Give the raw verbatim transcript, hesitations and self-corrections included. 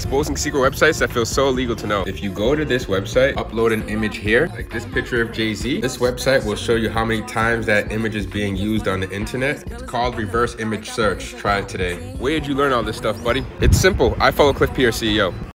exposing secret websites that feel so illegal to know. If you go to this website, upload an image here, like this picture of Jay-Z, this website will show you how many times that image is being used on the internet. It's called reverse image search. Try it today. Where did you learn all this stuff, buddy? It's simple. I follow Cliff Pierce, C E O.